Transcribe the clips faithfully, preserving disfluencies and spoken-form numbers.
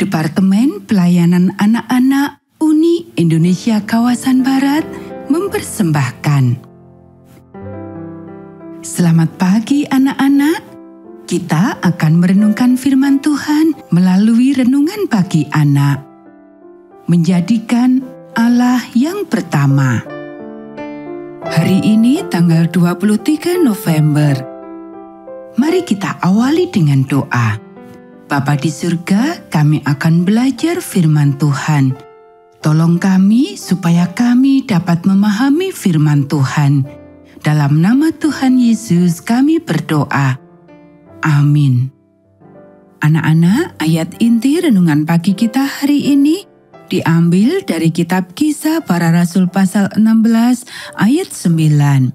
Departemen Pelayanan Anak-anak Uni Indonesia Kawasan Barat mempersembahkan. Selamat pagi anak-anak. Kita akan merenungkan firman Tuhan melalui renungan pagi anak. Menjadikan Allah yang pertama. Hari ini tanggal dua puluh tiga November. Mari kita awali dengan doa. Bapa di surga, kami akan belajar firman Tuhan. Tolong kami supaya kami dapat memahami firman Tuhan. Dalam nama Tuhan Yesus kami berdoa. Amin. Anak-anak, ayat inti renungan pagi kita hari ini diambil dari kitab Kisah Para Rasul pasal enam belas ayat sembilan.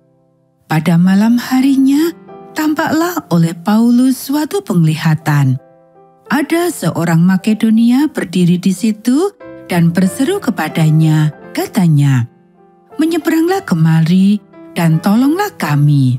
Pada malam harinya, tampaklah oleh Paulus suatu penglihatan. Ada seorang Makedonia berdiri di situ dan berseru kepadanya, katanya, "Menyeberanglah kemari dan tolonglah kami."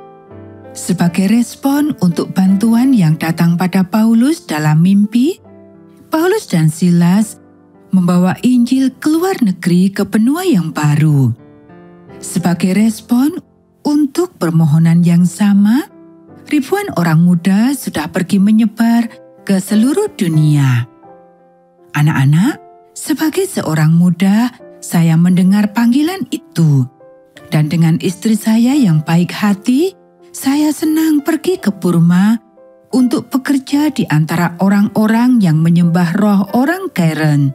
Sebagai respon untuk bantuan yang datang pada Paulus dalam mimpi, Paulus dan Silas membawa Injil ke luar negeri ke benua yang baru. Sebagai respon untuk permohonan yang sama, ribuan orang muda sudah pergi menyebar ke seluruh dunia. Anak-anak, sebagai seorang muda, saya mendengar panggilan itu. Dan dengan istri saya yang baik hati, saya senang pergi ke Burma untuk bekerja di antara orang-orang yang menyembah roh orang Karen.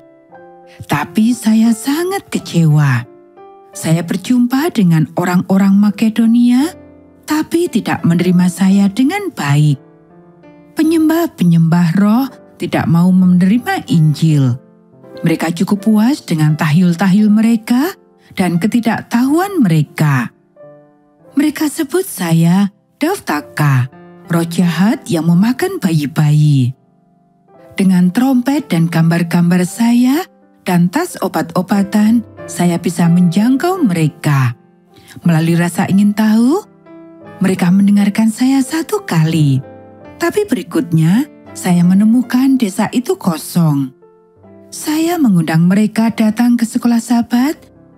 Tapi saya sangat kecewa. Saya berjumpa dengan orang-orang Makedonia, tapi tidak menerima saya dengan baik. Penyembah-penyembah roh tidak mau menerima Injil. Mereka cukup puas dengan tahyul-tahyul mereka dan ketidaktahuan mereka. Mereka sebut saya Daftaka, roh jahat yang memakan bayi-bayi. Dengan trompet dan gambar-gambar saya dan tas obat-obatan, saya bisa menjangkau mereka. Melalui rasa ingin tahu, mereka mendengarkan saya satu kali. Tapi berikutnya, saya menemukan desa itu kosong. Saya mengundang mereka datang ke sekolah Sabat,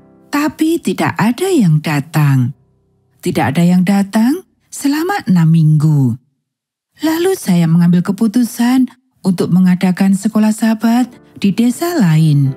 tapi tidak ada yang datang. Tidak ada yang datang selama enam minggu. Lalu saya mengambil keputusan untuk mengadakan sekolah Sabat di desa lain.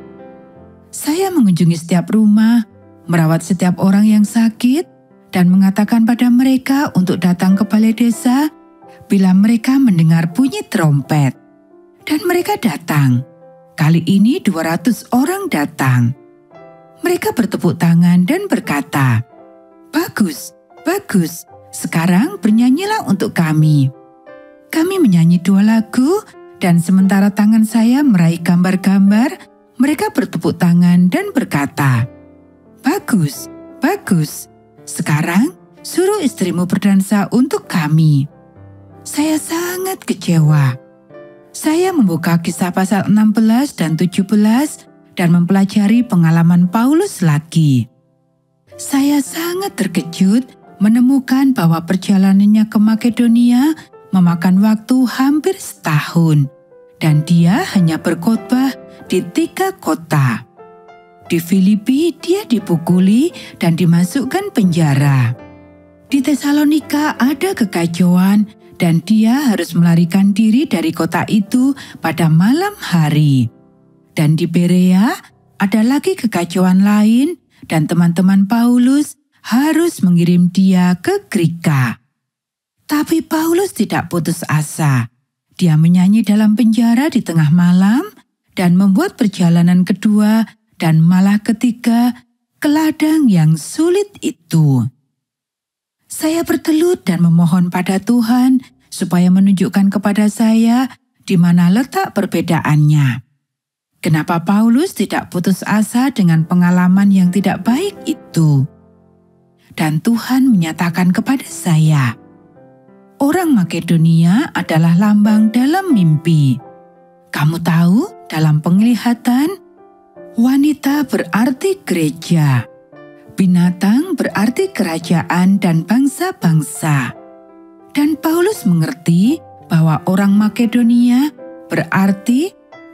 Saya mengunjungi setiap rumah, merawat setiap orang yang sakit, dan mengatakan pada mereka untuk datang ke balai desa bila mereka mendengar bunyi trompet. Dan mereka datang. Kali ini dua ratus orang datang. Mereka bertepuk tangan dan berkata, "Bagus, bagus, sekarang bernyanyilah untuk kami." Kami menyanyi dua lagu, dan sementara tangan saya meraih gambar-gambar, mereka bertepuk tangan dan berkata, "Bagus, bagus, sekarang suruh istrimu berdansa untuk kami." Saya sangat kecewa. Saya membuka Kisah pasal enam belas dan tujuh belas dan mempelajari pengalaman Paulus lagi. Saya sangat terkejut menemukan bahwa perjalanannya ke Makedonia memakan waktu hampir setahun, dan dia hanya berkhotbah di tiga kota. Di Filipi dia dipukuli dan dimasukkan penjara. Di Tesalonika ada kekacauan, dan dia harus melarikan diri dari kota itu pada malam hari. Dan di Berea ada lagi kekacauan lain, dan teman-teman Paulus harus mengirim dia ke Grika. Tapi Paulus tidak putus asa. Dia menyanyi dalam penjara di tengah malam dan membuat perjalanan kedua dan malah ketiga ke ladang yang sulit itu. Saya bertelut dan memohon pada Tuhan supaya menunjukkan kepada saya di mana letak perbedaannya. Kenapa Paulus tidak putus asa dengan pengalaman yang tidak baik itu? Dan Tuhan menyatakan kepada saya, orang Makedonia adalah lambang dalam mimpi. Kamu tahu, dalam penglihatan, wanita berarti gereja. Binatang berarti kerajaan dan bangsa-bangsa. Dan Paulus mengerti bahwa orang Makedonia berarti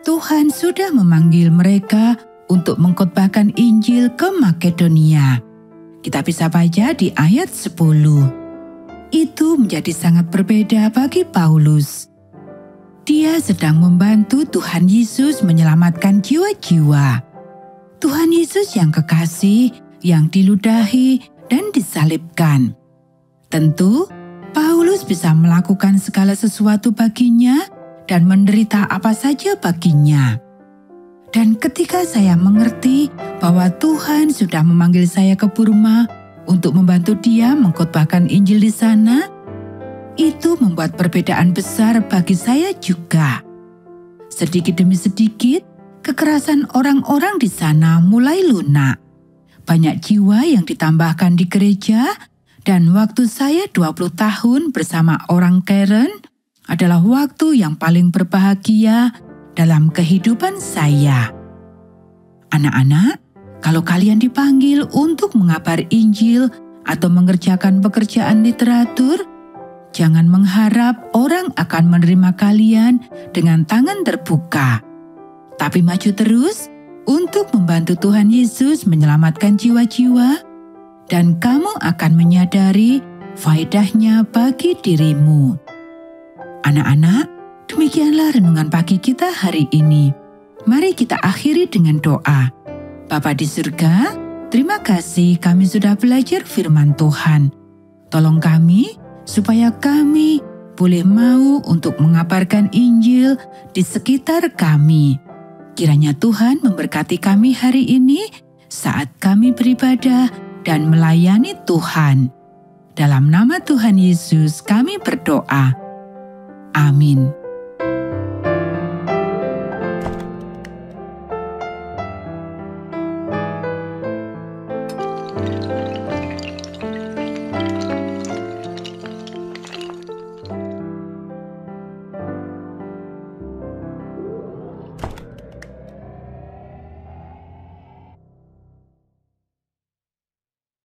Tuhan sudah memanggil mereka untuk mengkhotbahkan Injil ke Makedonia. Kita bisa baca di ayat sepuluh. Itu menjadi sangat berbeda bagi Paulus. Dia sedang membantu Tuhan Yesus menyelamatkan jiwa-jiwa. Tuhan Yesus yang kekasih, yang diludahi dan disalibkan. Tentu, Paulus bisa melakukan segala sesuatu baginya dan menderita apa saja baginya. Dan ketika saya mengerti bahwa Tuhan sudah memanggil saya ke Burma untuk membantu dia mengkhotbahkan Injil di sana, itu membuat perbedaan besar bagi saya juga. Sedikit demi sedikit, kekerasan orang-orang di sana mulai lunak. Banyak jiwa yang ditambahkan di gereja, dan waktu saya dua puluh tahun bersama orang Karen adalah waktu yang paling berbahagia dalam kehidupan saya. Anak-anak, kalau kalian dipanggil untuk mengabar Injil atau mengerjakan pekerjaan literatur, jangan mengharap orang akan menerima kalian dengan tangan terbuka. Tapi maju terus untuk membantu Tuhan Yesus menyelamatkan jiwa-jiwa, dan kamu akan menyadari faedahnya bagi dirimu. Anak-anak, demikianlah renungan pagi kita hari ini. Mari kita akhiri dengan doa. Bapa di surga, terima kasih kami sudah belajar firman Tuhan. Tolong kami supaya kami boleh mau untuk mengabarkan Injil di sekitar kami. Kiranya Tuhan memberkati kami hari ini saat kami beribadah dan melayani Tuhan. Dalam nama Tuhan Yesus kami berdoa. Amin.